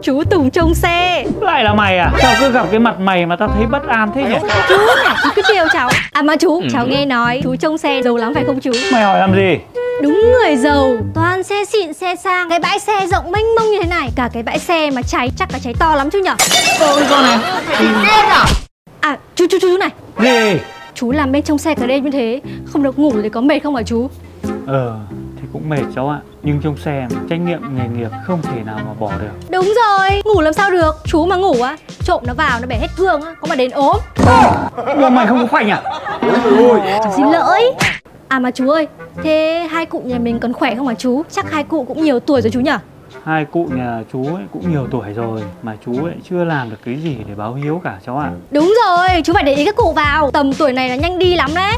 Chú Tùng trông xe. Lại là mày à? Sao cứ gặp cái mặt mày mà tao thấy bất an thế nhỉ? Chú này, chú cứ trêu cháu. À mà chú, cháu nghe nói chú trông xe giàu lắm phải không chú? Mày hỏi làm gì? Đúng người giàu, toàn xe xịn xe sang. Cái bãi xe rộng mênh mông như thế này. Cả cái bãi xe mà cháy chắc là cháy to lắm chứ nhở? Ôi con này. À chú này. Gì? Chú làm bên trong xe cả đêm như thế, không được ngủ thì có mệt không hả chú? Thì cũng mệt cháu ạ. Nhưng trong xe trách nhiệm nghề nghiệp không thể nào mà bỏ được. Đúng rồi, ngủ làm sao được. Chú mà ngủ á, trộm nó vào nó bể hết thương á, có mà đến ốm. Mà mày không có khoảnh à? Cháu xin lỗi. À mà chú ơi, thế hai cụ nhà mình còn khỏe không hả chú? Chắc hai cụ cũng nhiều tuổi rồi chú nhở? Hai cụ nhà chú ấy cũng nhiều tuổi rồi mà chú ấy chưa làm được cái gì để báo hiếu cả cháu ạ. Đúng rồi, chú phải để ý các cụ vào. Tầm tuổi này là nhanh đi lắm đấy.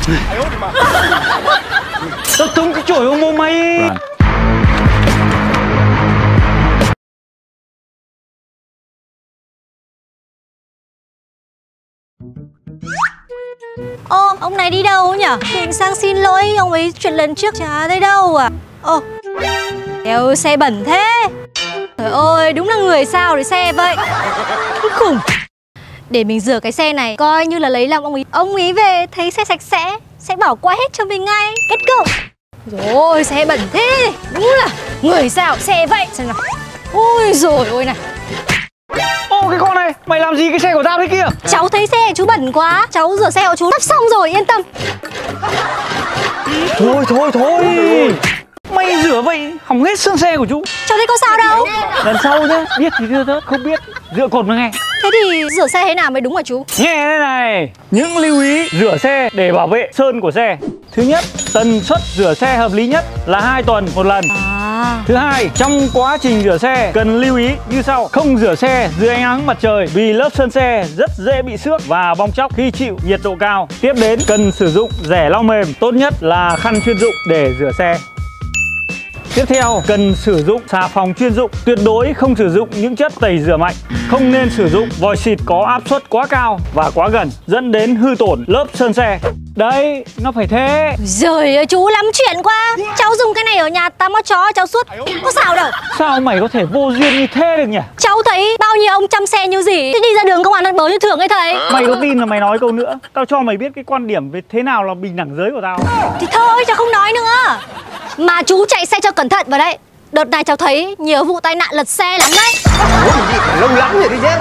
Tao tung cái chổi vào mồm mày. Ô, ông này đi đâu nhở? Định sang xin lỗi ông ấy chuyện lần trước chả thấy đâu à? Ô, eo xe bẩn thế. Trời ơi, đúng là người sao để xe vậy. Cái khủng. Để mình rửa cái xe này, coi như là lấy lòng ông ấy. Ông ấy về thấy xe sạch sẽ bỏ qua hết cho mình ngay. Kết cục. Rồi, xe bẩn thế. Đúng là người sao xe vậy. Xem nào. Ôi rồi ôi này. Ô cái con này, mày làm gì cái xe của tao thế kia? Cháu thấy xe chú bẩn quá. Cháu rửa xe của chú đắp xong rồi, yên tâm. Thôi mày rửa vậy hỏng hết xương xe của chú. Cháu thấy có sao đâu. Lần sau nhá, biết thì đưa tớ, không biết dựa cột mà nghe. Thế thì rửa xe thế nào mới đúng hả chú? Nghe đây này, những lưu ý rửa xe để bảo vệ sơn của xe. Thứ nhất, tần suất rửa xe hợp lý nhất là 2 tuần một lần. Thứ hai, trong quá trình rửa xe cần lưu ý như sau: không rửa xe dưới ánh nắng mặt trời vì lớp sơn xe rất dễ bị xước và bong tróc khi chịu nhiệt độ cao. Tiếp đến, cần sử dụng rẻ lau mềm, tốt nhất là khăn chuyên dụng để rửa xe. Tiếp theo, cần sử dụng xà phòng chuyên dụng, tuyệt đối không sử dụng những chất tẩy rửa mạnh. Không nên sử dụng vòi xịt có áp suất quá cao và quá gần, dẫn đến hư tổn lớp sơn xe. Đấy, nó phải thế. Giời ơi, chú lắm chuyện quá. Cháu dùng cái này ở nhà tắm cho chó cháu suốt, có sao đâu. Sao mày có thể vô duyên như thế được nhỉ? Cháu thấy bao nhiêu ông chăm xe như gì, đi ra đường công an bớ như thường ấy thầy. Mày có tin là mày nói câu nữa, tao cho mày biết cái quan điểm về thế nào là bình đẳng giới của tao. Thì thôi, cháu không nói nữa. Mà chú chạy xe cho cẩn thận vào đấy. Đợt này cháu thấy nhiều vụ tai nạn lật xe lắm đấy. Lâu lắm rồi đi chứ.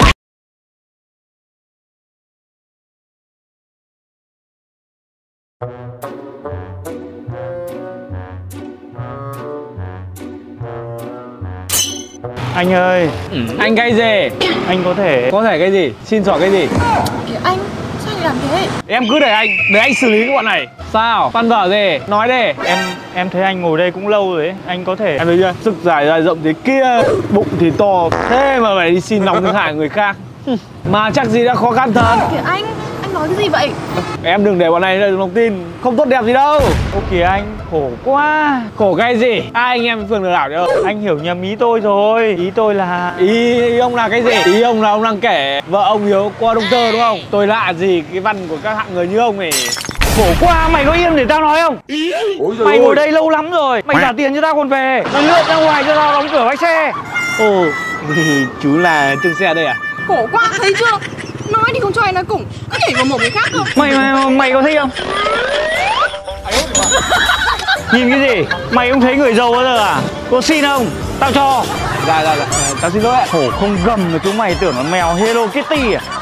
Anh ơi, anh cái gì? Anh có thể cái gì? Xin xỏ cái gì? Kìa anh, sao anh làm thế? Em cứ để anh xử lý cái bọn này. Sao? Văn vở gì? Nói đi. Em thấy anh ngồi đây cũng lâu rồi ấy. Anh có thể... Em thấy chưa? Sức dài ra rộng thế kia, bụng thì to. Thế mà phải đi xin lòng thương hại người khác. Mà chắc gì đã khó khăn thật. Kìa anh nói cái gì vậy? Em đừng để bọn này lời lòng tin, không tốt đẹp gì đâu. Ô kìa anh, khổ quá. Khổ cái gì? Ai anh em Phương lừa đảo đâu. Anh hiểu nhầm ý tôi rồi. Ý tôi là... Ý ông là cái gì? Ý ông là ông đang kể vợ ông hiếu qua động tơ đúng không? Tôi lạ gì cái văn của các hạng người như ông này. Khổ quá, mày có im để tao nói không? Mày ngồi đây lâu lắm rồi. Mày trả tiền cho tao còn về. Mày lượn ra ngoài cho tao đóng cửa bãi xe. Ồ, chú là trông xe đây à? Khổ quá, thấy chưa? Nói thì không cho anh nói cùng, cứ nhảy vào mồm người khác cơ. Mày có thích không? Nhìn cái gì? Mày không thấy người giàu bao giờ à? Có xin không? Tao cho. Dạ, tao xin lỗi ạ. Khổ không gầm mà chúng mày tưởng là mèo Hello Kitty à?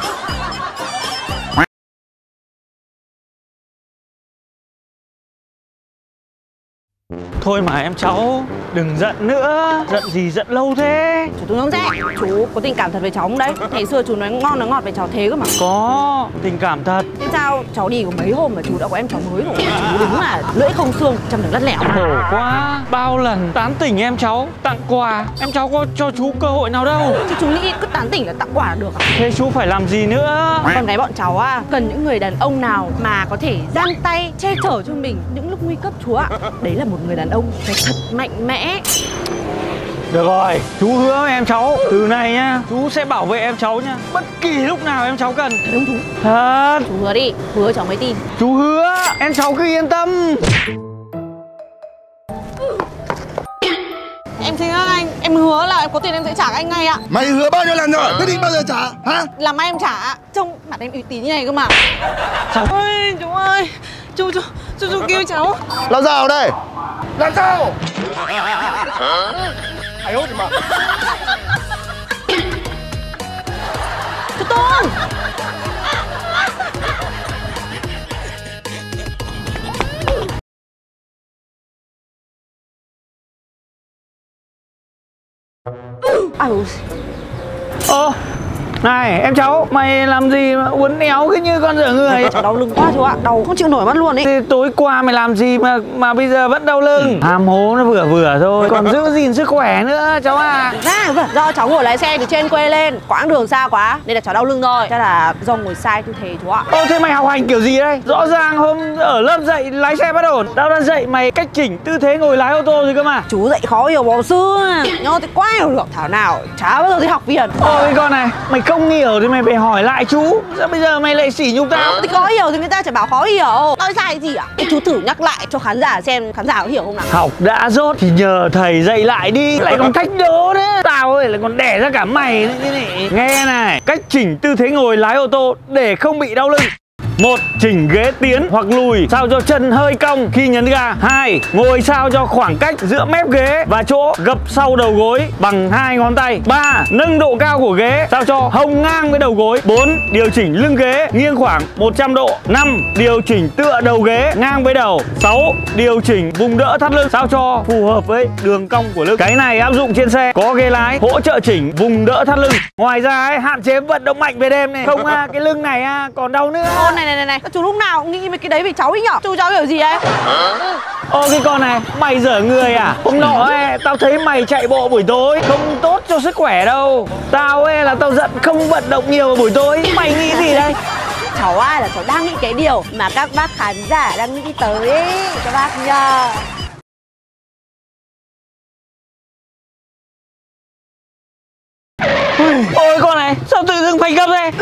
Thôi mà em cháu, đừng giận nữa. Giận gì giận lâu thế? Chú Tùng rẻ, chú có tình cảm thật với cháu không đấy? Ngày xưa chú nói ngon nói ngọt với cháu thế cơ mà. Có, tình cảm thật. Thế sao cháu đi có mấy hôm mà chú đã có em cháu mới rồi? Chú đúng là lưỡi không xương, chăm được lắt lẻo. Khổ quá, bao lần tán tỉnh em cháu, tặng quà, em cháu có cho chú cơ hội nào đâu. Chứ chú nghĩ cứ tán tỉnh là tặng quà là được à? Thế chú phải làm gì nữa? Con gái bọn cháu à, cần những người đàn ông nào mà có thể giang tay che chở cho mình những lúc nguy cấp chú ạ. Đấy là một người đàn ông phải thật mạnh mẽ. Được rồi, chú hứa với em cháu, từ này nhá, chú sẽ bảo vệ em cháu nhá. Bất kỳ lúc nào em cháu cần. Đúng chú. Thật. Chú hứa đi, hứa cháu mới tin. Chú hứa, em cháu cứ yên tâm. Em xin các anh, em hứa là nào em có tiền em sẽ trả các anh ngay ạ. Mày hứa bao nhiêu lần rồi, thế định bao giờ trả hả? Làm mai em trả ạ. Trông mặt em uy tín như này cơ mà. Ôi chú ơi, chú kêu cháu. Làm sao đây? Làm sao? Ai hốt mà. Chú Tôn. Này em cháu, mày làm gì mà uốn éo cứ như con dở người? Cháu đau lưng quá chú ạ, đau không chịu nổi mất luôn ý. Thì tối qua mày làm gì mà bây giờ vẫn đau lưng? Hàm hố nó vừa thôi, còn giữ gìn sức khỏe nữa cháu à. Do cháu ngồi lái xe từ trên quê lên, quãng đường xa quá nên là cháu đau lưng thôi. Chắc là do ngồi sai tư thế chú ạ. Thế mày học hành kiểu gì đây? Rõ ràng hôm ở lớp dạy lái xe bất ổn, tao đang dạy mày cách chỉnh tư thế ngồi lái ô tô gì cơ mà. Chú dạy khó hiểu bò xưa, nhớ thì quá hiểu được. Thảo nào chả bao giờ đi học viện. Cái con này, mày không hiểu thì mày phải hỏi lại chú. Sao bây giờ mày lại sỉ nhục tao? Thì khó hiểu thì người ta chỉ bảo khó hiểu. Nói sai gì ạ? Chú thử nhắc lại cho khán giả xem, khán giả có hiểu không nào? Học đã dốt thì nhờ thầy dạy lại đi. Lại còn thách đố đấy. Tao ơi lại còn đẻ ra cả mày thế này. Nghe này, cách chỉnh tư thế ngồi lái ô tô để không bị đau lưng. 1. Chỉnh ghế tiến hoặc lùi sao cho chân hơi cong khi nhấn ga. 2. Ngồi sao cho khoảng cách giữa mép ghế và chỗ gập sau đầu gối bằng 2 ngón tay. 3. Nâng độ cao của ghế sao cho hông ngang với đầu gối. 4. Điều chỉnh lưng ghế nghiêng khoảng 100 độ. 5. Điều chỉnh tựa đầu ghế ngang với đầu. 6. Điều chỉnh vùng đỡ thắt lưng sao cho phù hợp với đường cong của lưng. Cái này áp dụng trên xe có ghế lái, hỗ trợ chỉnh vùng đỡ thắt lưng. Ngoài ra ấy, hạn chế vận động mạnh về đêm này. Không cái lưng này còn đau nữa. Này, chú lúc nào cũng nghĩ mấy cái đấy vì cháu ấy nhở? Chú cháu hiểu gì ấy? Cái con này, mày dở người à? Hôm nọ ấy, tao thấy mày chạy bộ buổi tối không tốt cho sức khỏe đâu. Tao ấy là tao giận không vận động nhiều vào buổi tối. Mày nghĩ gì đây? Cháu ai là cháu đang nghĩ cái điều mà các bác khán giả đang nghĩ tới ấy, các bác nhờ. Ôi con này, sao tự dưng phanh gấp đây?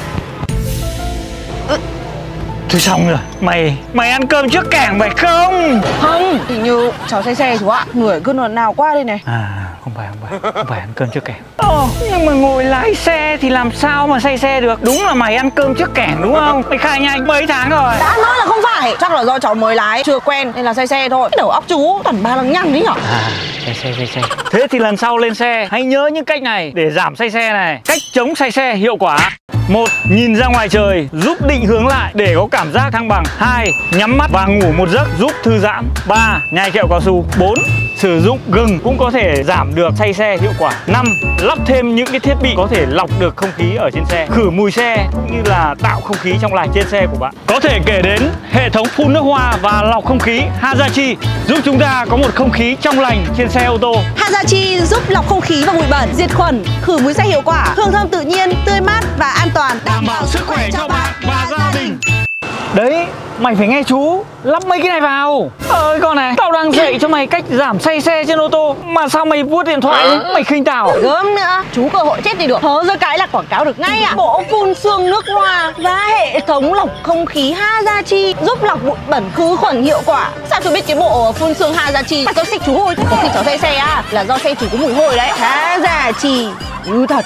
Thôi xong rồi, mày ăn cơm trước cảng phải không? Không, hình như cháu say xe chú ạ. Người cứ lần nào qua đây này. Không phải ăn cơm trước cảng. Nhưng mà ngồi lái xe thì làm sao mà say xe được? Đúng là mày ăn cơm trước cảng đúng không? Mày khai nhanh mấy tháng rồi? Đã nói là không phải. Chắc là do cháu mới lái, chưa quen nên là say xe thôi. Đầu óc chú toàn ba lằng nhằng đấy nhở? Say xe. Thế thì lần sau lên xe hãy nhớ những cách này để giảm say xe này. Cách chống say xe hiệu quả. 1. Nhìn ra ngoài trời giúp định hướng lại để có cảm giác thăng bằng. 2. Nhắm mắt và ngủ một giấc giúp thư giãn. 3. Nhai kẹo cao su. 4. Sử dụng gừng cũng có thể giảm được say xe hiệu quả. 5. Lắp thêm những cái thiết bị có thể lọc được không khí ở trên xe, khử mùi xe cũng như là tạo không khí trong lành trên xe của bạn. Có thể kể đến hệ thống phun nước hoa và lọc không khí Hazachi giúp chúng ta có một không khí trong lành trên xe ô tô. Hazachi giúp lọc không khí và bụi bẩn, diệt khuẩn, khử mùi xe hiệu quả, hương thơm tự nhiên, tươi mát và an toàn, đảm bảo sức khỏe cho bạn và gia đình. Đấy, mày phải nghe chú lắp mấy cái này vào. Con này, tao đang dạy cho mày cách giảm say xe trên ô tô mà sao mày vuốt điện thoại ấy? Mày khinh tao. Gớm nữa, chú cơ hội chết thì được. Hớ ra cái là quảng cáo được ngay ạ. Bộ phun sương nước hoa và hệ thống lọc không khí Hazachi giúp lọc bụi bẩn khử khuẩn hiệu quả. Sao chú biết cái bộ phun sương Hazachi? Mà cháu xịt chú hôi. Có khi cháu say xe là do xe chú có mùi hôi đấy. Hazachi như thật.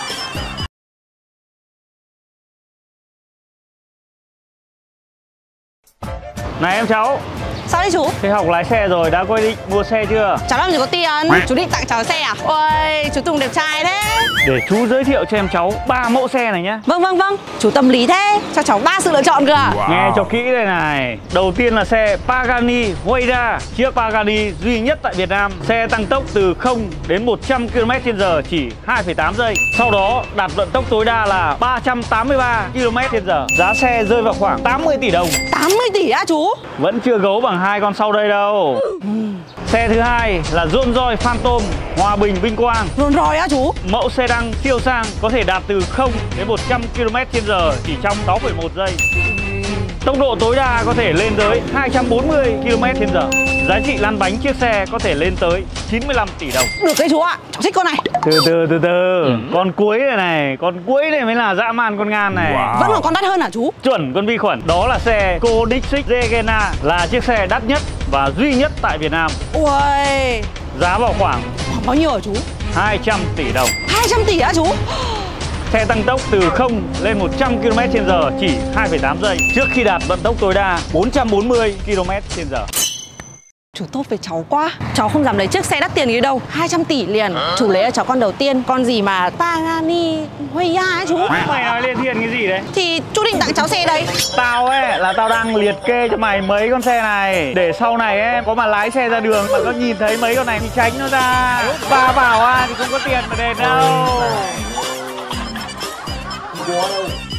Này em cháu. Sao đấy chú? Thế học lái xe rồi, đã có ý định mua xe chưa? Cháu làm gì có tiền. Chú định tặng cháu xe à? Ôi, chú Tùng đẹp trai thế. Để chú giới thiệu cho em cháu 3 mẫu xe này nhá. Vâng. Chú tâm lý thế. Cho cháu 3 sự lựa chọn cơ à? Nghe cho kỹ đây này. Đầu tiên là xe Pagani Huayra, chiếc Pagani duy nhất tại Việt Nam. Xe tăng tốc từ 0 đến 100 km/h chỉ 2,8 giây. Sau đó đạt vận tốc tối đa là 383 km/h. Giá xe rơi vào khoảng 80 tỷ đồng. 80 tỷ á chú? Vẫn chưa gấu bằng hai con sau đây đâu. Xe thứ hai là Rolls-Royce Phantom Hòa Bình Vinh Quang. Rolls-Royce á chú? Mẫu sedan siêu sang có thể đạt từ 0 đến 100 km/h chỉ trong 6,1 giây. Tốc độ tối đa có thể lên tới 240 km/h. Giá trị lăn bánh chiếc xe có thể lên tới 95 tỷ đồng. Được đấy chú ạ, cháu thích con này. Từ từ. Con cuối này, con cuối này mới là dã man con ngan này. Vẫn còn con đắt hơn hả chú? Chuẩn con vi khuẩn. Đó là xe Kodiaq Zegena, là chiếc xe đắt nhất và duy nhất tại Việt Nam. Ui, Giá vào khoảng bao nhiêu hả chú? 200 tỷ đồng. 200 tỷ á chú? Xe tăng tốc từ 0 lên 100 km/h chỉ 2,8 giây trước khi đạt vận tốc tối đa 440 km/h. Chú tốt với cháu quá. Cháu không dám lấy chiếc xe đắt tiền như đâu. 200 tỷ liền. Chú lấy cho cháu con đầu tiên. Con gì mà Pagani Huayra ấy chú. Mày nói liên thiên cái gì đấy? Thì chú định tặng cháu xe đấy. Tao ấy là tao đang liệt kê cho mày mấy con xe này, để sau này em có mà lái xe ra đường mà có nhìn thấy mấy con này thì tránh nó ra. Va vào thì không có tiền mà đền đâu.